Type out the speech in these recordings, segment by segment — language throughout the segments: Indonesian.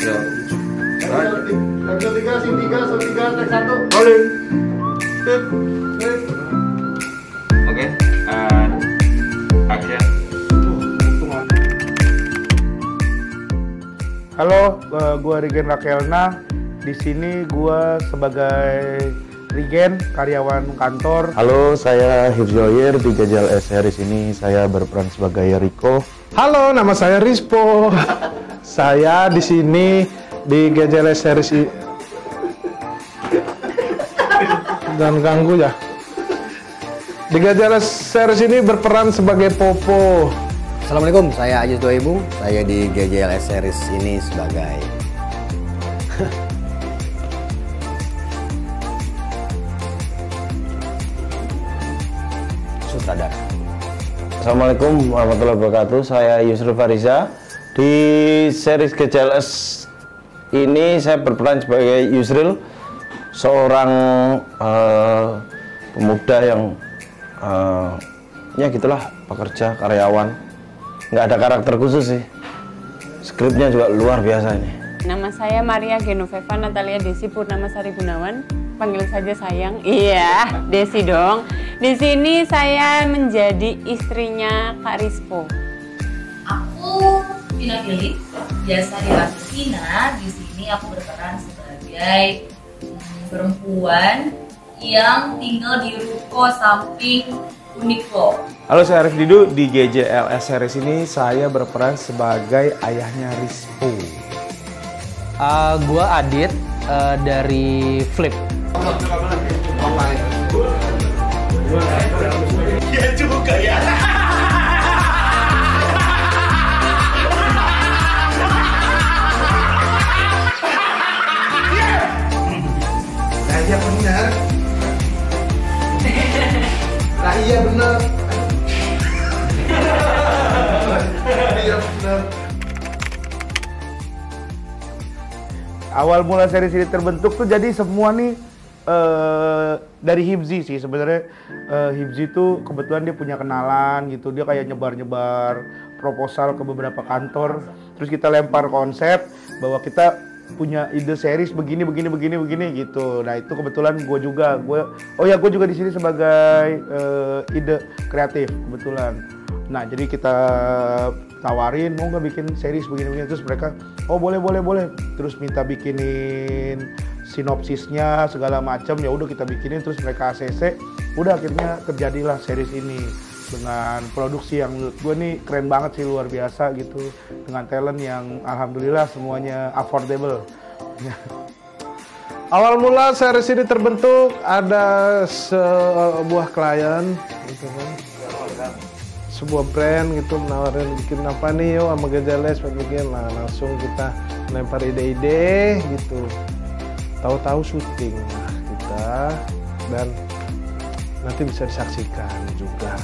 Episode 3, scene 3, scene 3, take 1. Rolling. Oke, and action. Halo, gue Rigen Rakelna. Di sini gue sebagai Rigen, karyawan kantor. Halo, saya Hifzoyer di GJLS series ini saya berperan sebagai Rico. Halo, nama saya Rispo. Saya di sini di GJLS series dan ganggu ya. Di GJLS series ini berperan sebagai Popo. Assalamualaikum, saya Ajis Doibu. Saya di GJLS series ini sebagai sutradara. Assalamualaikum warahmatullahi wabarakatuh. Saya Yusril Fariza. Di series GJLS ini saya berperan sebagai Yusril, seorang pemuda yang ya gitulah, pekerja, karyawan. Nggak ada karakter khusus sih. Skripnya juga luar biasa ini. Nama saya Maria Genoveva Natalia Desi Purnamasari Gunawan. Panggil saja sayang. Iya, Desi dong. Di sini saya menjadi istrinya Kak Rispo. Aku Vina Philip, biasa dipanggil Vina. Di sini aku berperan sebagai perempuan yang tinggal di ruko samping Uniqlo. Halo, saya Arif Didu. Di GJLS series ini saya berperan sebagai ayahnya Rispo. Gua Adit dari Flip. Iya juga ya. Nah iya benar. Nah iya benar. Iya benar. Awal mula series ini terbentuk tuh jadi semua nih dari Hibzi sih sebenarnya. Hibzi tuh kebetulan dia punya kenalan gitu, dia kayak nyebar-nyebar proposal ke beberapa kantor, terus kita lempar konsep bahwa kita punya ide series begini gitu. Nah itu kebetulan gue juga di sini sebagai ide kreatif kebetulan. Nah jadi kita tawarin mau nggak bikin series begini, terus mereka oh boleh, terus minta bikinin sinopsisnya segala macam, ya udah kita bikinin, terus mereka ACC, udah akhirnya terjadilah series ini dengan produksi yang menurut gue nih keren banget sih, luar biasa gitu, dengan talent yang alhamdulillah semuanya affordable. Awal mula series ini terbentuk ada sebuah klien gitu kan. Sebuah brand gitu menawarin bikin apa nih, yuk sama GJLS bikin. Nah langsung kita lempar ide-ide gitu, tahu-tahu syuting lah kita, dan nanti bisa disaksikan juga.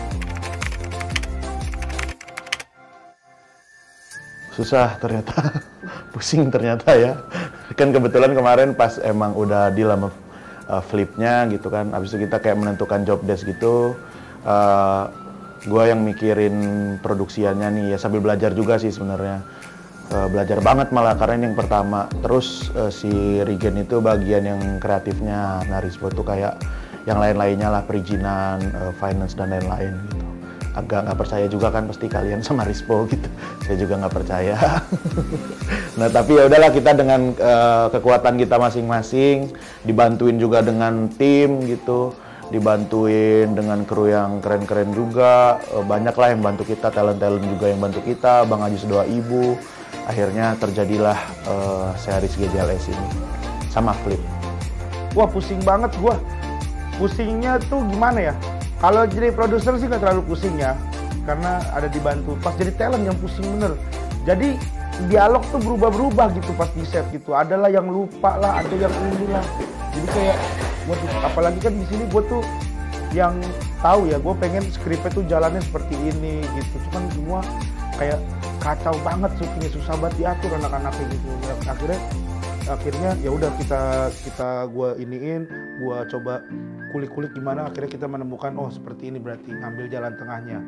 Susah ternyata, pusing ternyata ya. Kan kebetulan kemarin pas emang udah deal sama Flipnya gitu kan, abis itu kita kayak menentukan job desk gitu. Gue yang mikirin produksiannya nih ya, sambil belajar juga sih sebenarnya. Belajar banget malah, karena ini yang pertama. Terus si Rigen itu bagian yang kreatifnya, nah Rispo tuh kayak yang lain-lainnya lah, perizinan, finance dan lain-lain gitu. Agak nggak percaya juga kan pasti kalian sama Rispo gitu. Saya juga nggak percaya. Nah tapi ya udahlah, kita dengan kekuatan kita masing-masing, dibantuin juga dengan tim gitu, dibantuin dengan kru yang keren-keren juga, banyak lah yang bantu kita, talent-talent juga yang bantu kita, Bang Ajis Doa Ibu. Akhirnya terjadilah series GJLS ini sama Flip. Wah pusing banget gua. Pusingnya tuh gimana ya? Kalau jadi produser sih gak terlalu pusing ya, karena ada dibantu. Pas jadi talent yang pusing bener. Jadi dialog tuh berubah-berubah gitu pas di set gitu. Adalah yang lupa lah, ada yang ini lah. Jadi kayak, waduh, apalagi kan di sini gue tuh yang tahu ya, gue pengen skripnya tuh jalannya seperti ini gitu. Cuman semua kayak kacau banget, syutingnya susah banget diatur anak-anaknya gitu. Akhirnya ya udah kita gue iniin, gue coba kulik-kulik gimana, akhirnya kita menemukan oh seperti ini, berarti ngambil jalan tengahnya.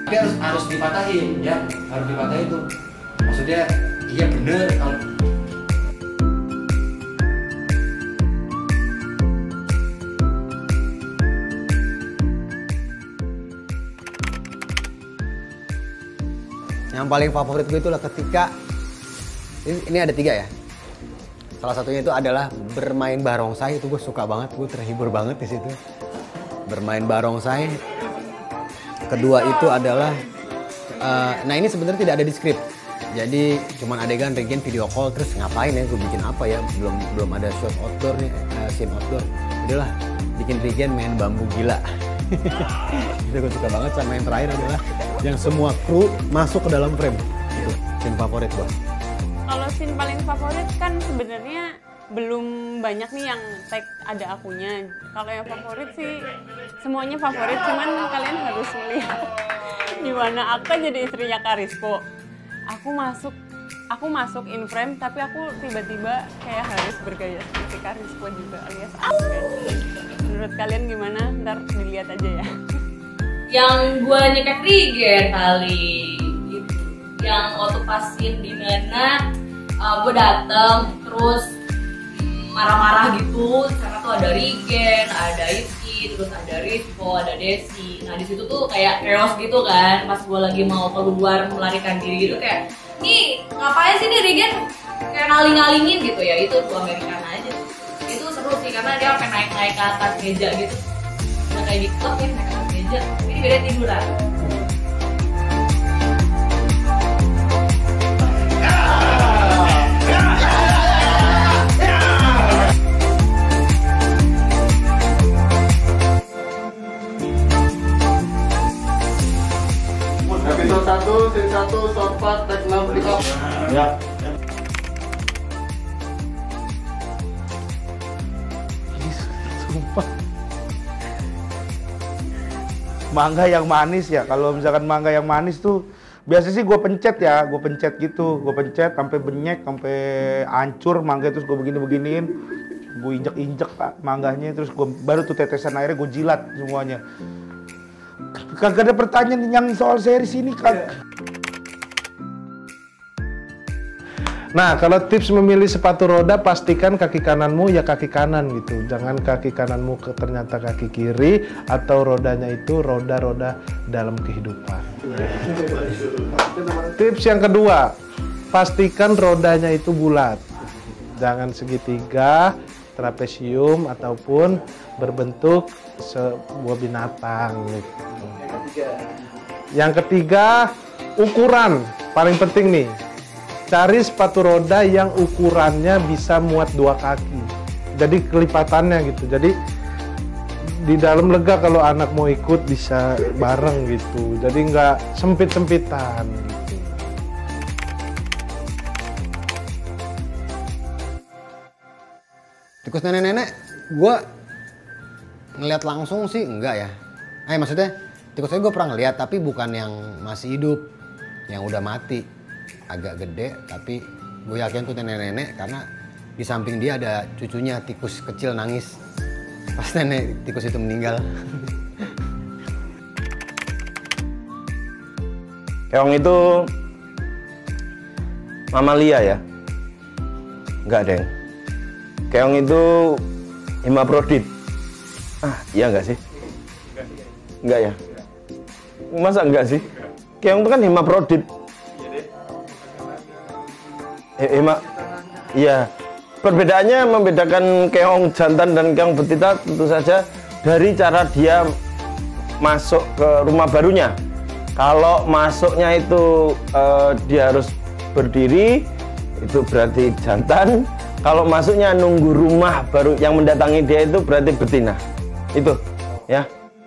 Tapi harus dipatahin ya, harus dipatahin tuh. Maksudnya iya bener kalau yang paling favorit gue itulah ketika ini ada 3 ya. Salah satunya itu adalah bermain barongsai, itu gue suka banget, gue terhibur banget di situ. Bermain barongsai. Kedua itu adalah nah ini sebenarnya tidak ada di skrip. Jadi cuman adegan Regen video call terus ngapain ya, gue bikin apa ya, belum ada shot outdoor nih, scene outdoor. Udahlah bikin Regen main bambu gila. Itu gue suka banget. Sama yang terakhir adalah yang semua kru masuk ke dalam frame. Itu scene favorit gue. Kalau scene paling favorit kan sebenarnya belum banyak nih yang tag ada akunya. Kalau yang favorit sih semuanya favorit, cuman kalian harus melihat di mana aku jadi istrinya Karispo. Aku masuk in frame, tapi aku tiba-tiba kayak harus bergaya seperti Karispo juga alias Aspen. Menurut kalian gimana? Ntar dilihat aja ya. Yang gue nyekek Regen kali gitu. Yang waktu pas scene dimana gue dateng terus marah-marah gitu karena tuh ada Regen, ada Ipki, terus ada Rispo, ada Desi. Nah di situ tuh kayak chaos gitu kan. Pas gue lagi mau keluar melarikan diri gitu kayak, nih ngapain sih nih Regen kayak ngaling-ngalingin gitu ya. Itu tuh Amerikan aja. Itu seru sih karena dia sampai naik-naik ke atas meja gitu. Udah kayak di klub ya, naik ke atas meja. Ini beda tiduran. Episode 1, scene 1, shot part, tag 6, pick up. Ya. Sumpah. Mangga yang manis ya, kalau misalkan mangga yang manis tuh biasa sih gue pencet gitu, gue pencet sampai benyek, sampai hancur mangga, terus gue beginiin, gue injek mangganya, terus gue baru tuh tetesan airnya gue jilat semuanya. Kagak ada pertanyaan yang soal series ini kan. Nah, kalau tips memilih sepatu roda, pastikan kaki kananmu ya kaki kanan gitu. Jangan kaki kananmu ternyata kaki kiri, atau rodanya itu roda-roda dalam kehidupan. Tips yang kedua, pastikan rodanya itu bulat. Jangan segitiga, trapesium, ataupun berbentuk sebuah binatang gitu. Yang ketiga, ukuran. Paling penting nih. Cari sepatu roda yang ukurannya bisa muat 2 kaki. Jadi kelipatannya gitu. Jadi di dalam lega kalau anak mau ikut bisa bareng gitu. Jadi nggak sempit-sempitan gitu. Tikus nenek-nenek, gue ngeliat langsung sih enggak ya. Maksudnya tikusnya gue pernah ngeliat, tapi bukan yang masih hidup, yang udah mati. Agak gede, tapi gue yakin tuh nenek-nenek karena di samping dia ada cucunya tikus kecil nangis pas nenek tikus itu meninggal. Keong itu mamalia ya? Enggak, Deng. Keong itu hemaprodit. Iya enggak sih? Enggak ya? Masa enggak sih? Keong itu kan hemaprodit. Iya. Perbedaannya membedakan keong jantan dan keong betina tentu saja dari cara dia masuk ke rumah barunya. Kalau masuknya itu dia harus berdiri, itu berarti jantan. Kalau masuknya nunggu rumah baru yang mendatangi dia itu berarti betina. Itu, ya.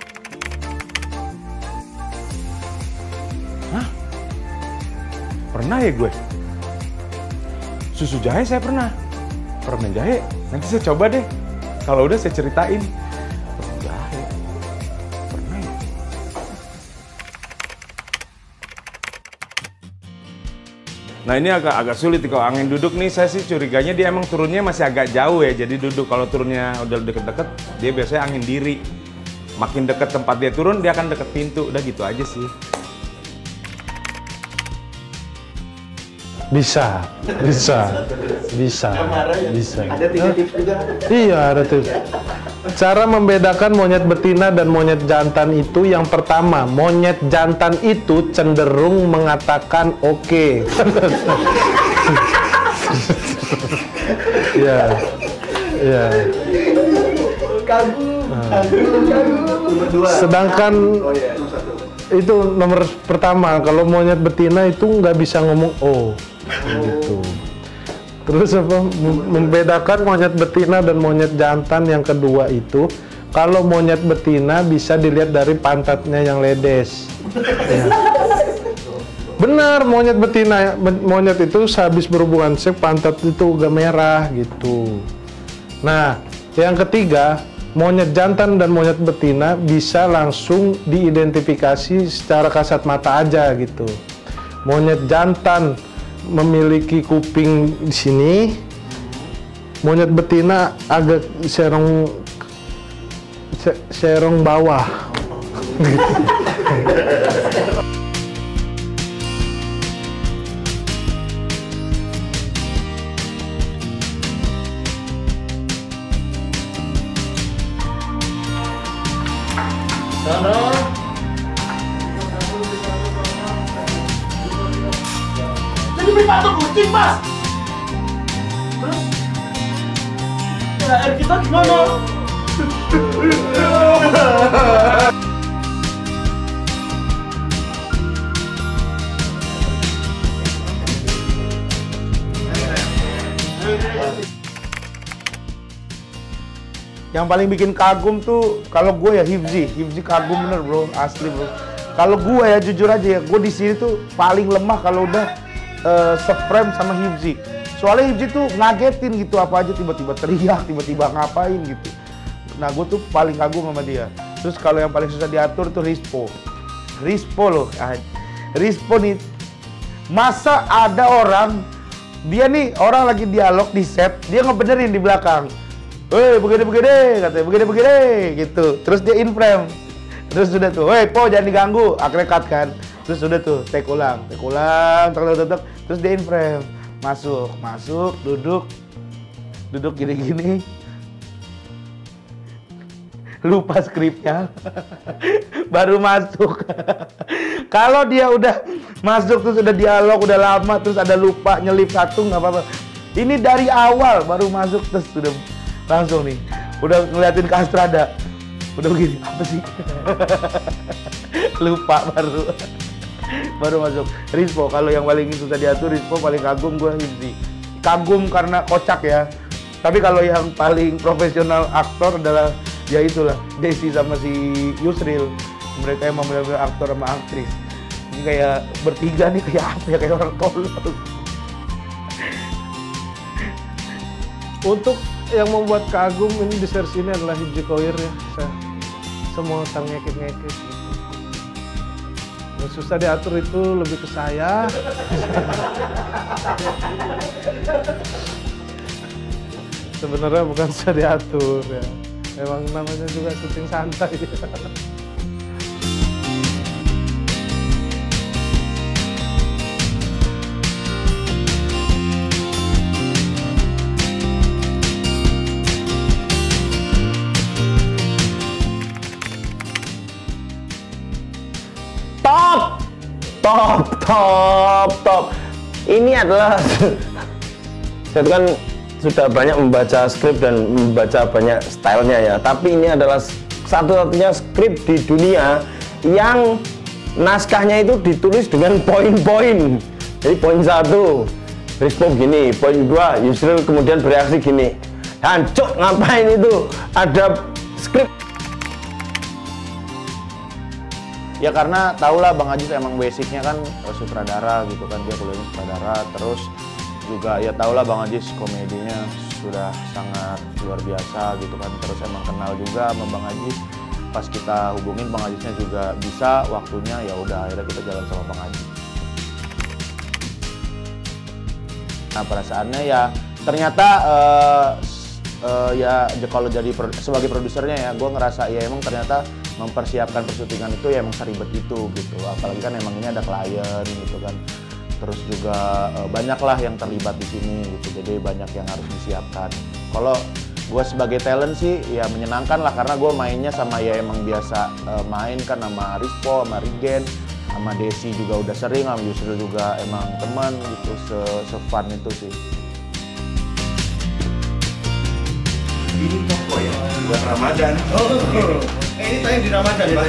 Hah? Pernah ya gue? Susu jahe saya pernah. Permen jahe, nanti saya coba deh. Kalau udah saya ceritain. Permen jahe. Pernah ya? Nah ini agak sulit kalau angin duduk nih, saya sih curiganya dia emang turunnya masih agak jauh ya. Jadi duduk, kalau turunnya udah deket-deket, dia biasanya angin diri. Makin deket tempat dia turun, dia akan deket pintu. Udah gitu aja sih. Bisa. Ada 3 tips juga. Iya, ada tips. Cara membedakan monyet betina dan monyet jantan itu yang pertama, monyet jantan itu cenderung mengatakan oke. Iya. Iya. Kagum. Sedangkan itu nomor pertama, kalau monyet betina itu nggak bisa ngomong oh, gitu. Terus apa? Membedakan monyet betina dan monyet jantan yang kedua itu, kalau monyet betina bisa dilihat dari pantatnya yang ledes. Ya. Benar, monyet betina, monyet itu sehabis berhubungan seks pantat itu agak merah gitu. Nah, yang ketiga, monyet jantan dan monyet betina bisa langsung diidentifikasi secara kasat mata aja gitu. Monyet jantan memiliki kuping di sini, monyet betina agak serong bawah. Jadi beli patok kucing, Mas. Terus THR kita gimana? Yang paling bikin kagum tuh kalau gue ya Hifzi kagum bener bro, asli bro. Kalau gue ya jujur aja ya, gue di sini tuh paling lemah kalau udah se-frame sama Hifzi. Soalnya Hifzi tuh ngagetin gitu, apa aja tiba-tiba teriak, tiba-tiba ngapain gitu. Nah gue tuh paling kagum sama dia. Terus kalau yang paling susah diatur tuh Rispo loh. Rispo nih, masa ada orang, dia nih orang lagi dialog di set, dia ngebenerin di belakang. Woi, begini, katanya, begini, gitu. Terus dia in frame. Terus sudah tuh, woi, Po jangan diganggu, akhirnya cut kan. Terus sudah tuh, take ulang, tek. Terus dia in frame. Masuk, duduk gini-gini. Lupa skripnya. Baru masuk. Kalau dia udah masuk terus udah dialog, udah lama, terus ada lupa nyelip satu, nggak apa-apa. Ini dari awal baru masuk terus sudah langsung nih, udah ngeliatin ke Astrada, udah begini, apa sih? Lupa baru masuk. Rispo, kalau yang paling susah diatur, Rispo paling kagum gue Hifzi. Kagum karena kocak ya. Tapi kalau yang paling profesional aktor adalah ya itulah Desi sama si Yusril. Mereka emang benar-benar aktor sama aktris. Ini kayak bertiga nih kayak apa ya, kayak orang tolol. Untuk yang membuat kagum ini di series ini adalah Hifzi Khoir ya. Semua tang ngekit gitu. Yang susah diatur itu lebih ke saya. Sebenarnya bukan susah diatur ya. Memang namanya juga syuting santai. Top. Ini adalah saya kan sudah banyak membaca skrip dan membaca banyak stylenya ya, tapi ini adalah satu-satunya skrip di dunia yang naskahnya itu ditulis dengan poin-poin. Jadi poin 1 Rispo gini, poin 2 Yusril kemudian bereaksi gini. Hancur ngapain itu? Ada skrip. Ya karena tahulah Bang Ajis emang basicnya kan sutradara gitu kan, dia kuliahnya sutradara, terus juga ya tahulah Bang Ajis komedinya sudah sangat luar biasa gitu kan, terus emang kenal juga sama Bang Ajis. Pas kita hubungin Bang Ajisnya juga bisa waktunya, ya udah akhirnya kita jalan sama Bang Ajis. Nah perasaannya ya ternyata ya kalau jadi sebagai produsernya ya gue ngerasa ya emang ternyata mempersiapkan persyutingan itu ya emang seribet itu gitu, apalagi kan emang ini ada klien gitu kan. terus juga banyaklah yang terlibat di sini gitu, jadi banyak yang harus disiapkan. Kalau gue sebagai talent sih ya menyenangkan lah, karena gue mainnya sama ya emang biasa main kan sama Rispo, sama Rigen, sama Desi juga udah sering, sama Yusril juga emang teman gitu, se-fun itu sih. Ini toko ya buat Ramadan. Ini tayang di Ramadan, Pak.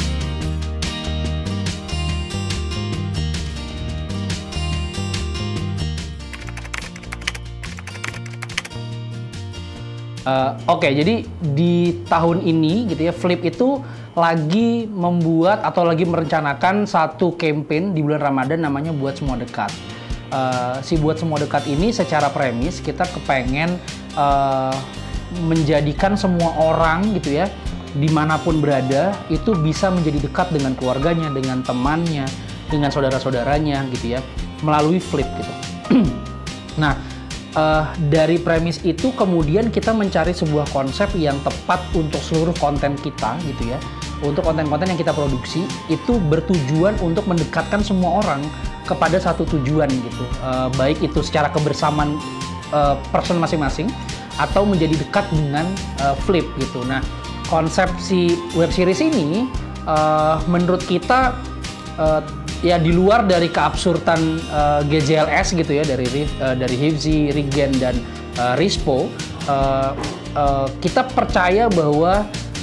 Oke, jadi di tahun ini gitu ya, Flip itu lagi membuat atau lagi merencanakan satu campaign di bulan Ramadan namanya Buat Semua Dekat. Si Buat Semua Dekat ini secara premis kita kepengen menjadikan semua orang gitu ya, dimanapun berada itu bisa menjadi dekat dengan keluarganya, dengan temannya, dengan saudara-saudaranya gitu ya, melalui Flip gitu. Nah, dari premis itu kemudian kita mencari sebuah konsep yang tepat untuk seluruh konten kita gitu ya. Untuk konten-konten yang kita produksi itu bertujuan untuk mendekatkan semua orang kepada satu tujuan gitu. Baik itu secara kebersamaan person masing-masing atau menjadi dekat dengan Flip gitu. Nah, konsep si web series ini menurut kita ya di luar dari keabsurdan GJLS gitu ya, dari Hifzi, Rigen dan Rispo, kita percaya bahwa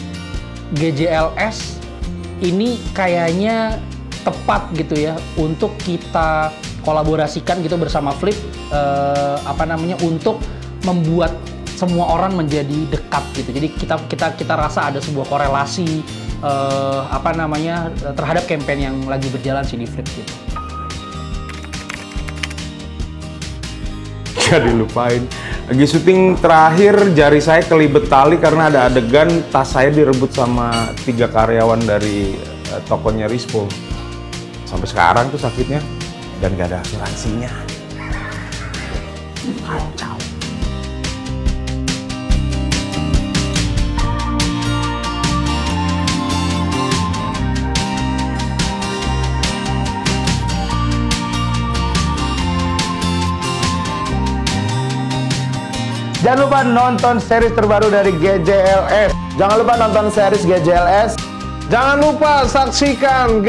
GJLS ini kayaknya tepat gitu ya untuk kita kolaborasikan gitu bersama Flip, untuk membuat semua orang menjadi dekat gitu. Jadi kita rasa ada sebuah korelasi terhadap campaign yang lagi berjalan sih di Flip gitu. Jadi lupain. Lagi syuting terakhir jari saya kelibet tali karena ada adegan tas saya direbut sama 3 karyawan dari tokonya Rispo. Sampai sekarang tuh sakitnya dan gak ada asuransinya. Kacau. Jangan lupa nonton series terbaru dari GJLS. Jangan lupa nonton series GJLS. Jangan lupa saksikan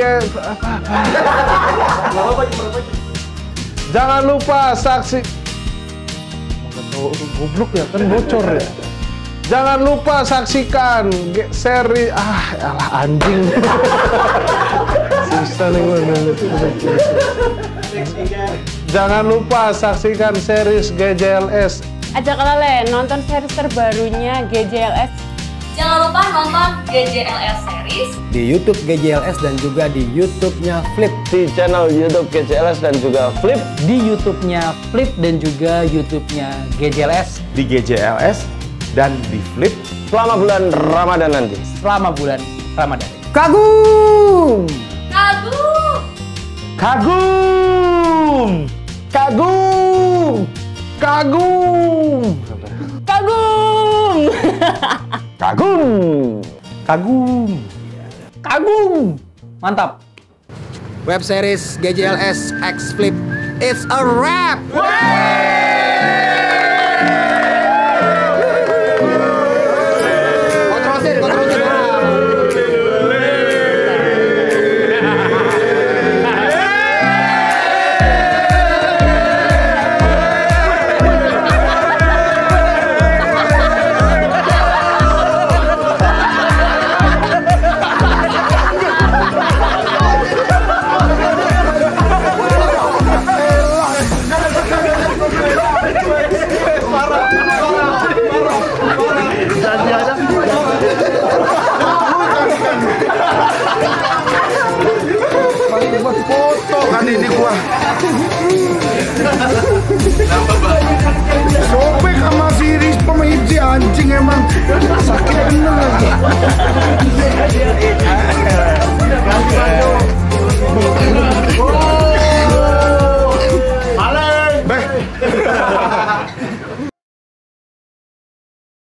Jangan lupa goblok ya, kan bocor ya. Jangan lupa saksikan seri anjing. Susah nih gue. Jangan lupa saksikan series GJLS. Ajak kalian nonton series terbarunya GJLS. Jangan lupa nonton GJLS series di YouTube GJLS dan juga di YouTube-nya Flip. Di channel YouTube GJLS dan juga Flip. Di YouTube-nya Flip dan juga YouTube-nya GJLS. Di GJLS dan di Flip. Selama bulan Ramadan nanti. Selama bulan Ramadan. Kagum! Kagum! Kagum! Kagum! Kagum! Kagum! Kagum! Kagum! Kagum! Mantap! Web series GJLS X Flip, it's a wrap! Foto kan ini gua. Sobek sama si Rispo sama Hifzi, anjing emang sakit bener lagi.